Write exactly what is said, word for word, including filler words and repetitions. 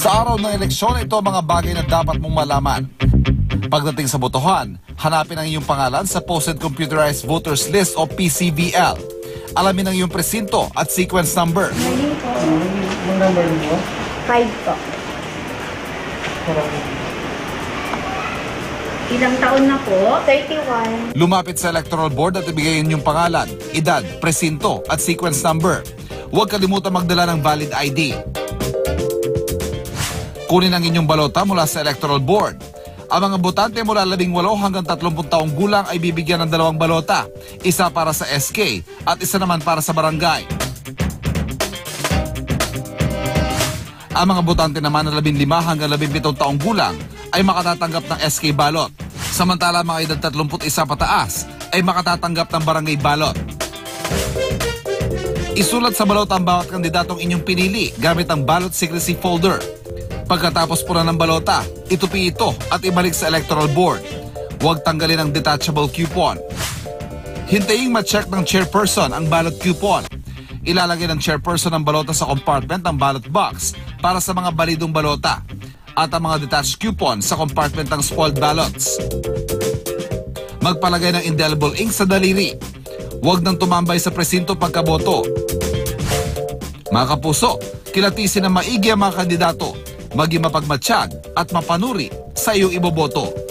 Sa araw ng eleksyon, ito ang mga bagay na dapat mong malaman. Pagdating sa botohan, hanapin ang iyong pangalan sa Posted Computerized Voters List o P C V L. Alamin ang iyong presinto at sequence number. Ang number mo? Five po. Ilang taon na po? thirty-one. Lumapit sa electoral board at ibigay ang iyong pangalan, edad, presinto at sequence number. Huwag kalimutan magdala ng valid I D. Kunin ang inyong balota mula sa electoral board. Ang mga botante mula labing walo hanggang tatlumpung taong gulang ay bibigyan ng dalawang balota. Isa para sa S K at isa naman para sa barangay. Ang mga botante naman na labing lima hanggang labing pitong taong gulang ay makatatanggap ng S K balot. Samantala mga edad tatlumput isa pataas ay makatatanggap ng barangay balot. Isulat sa balota ang bawat kandidatong inyong pinili gamit ang ballot secrecy folder. Pagkatapos puna ng balota, itupi ito at ibalik sa electoral board. Huwag tanggalin ang detachable coupon. Hintayin ma-check ng chairperson ang ballot coupon. Ilalagay ng chairperson ang balota sa compartment ng ballot box para sa mga balidong balota at ang mga detached coupon sa compartment ng spoiled ballots. Magpalagay ng indelible ink sa daliri. Huwag nang tumambay sa presinto pagkaboto. Mga kapuso, kilatisin na maigi ang mga kandidato, maging mapagmatsyag at mapanuri sa iyong iboboto.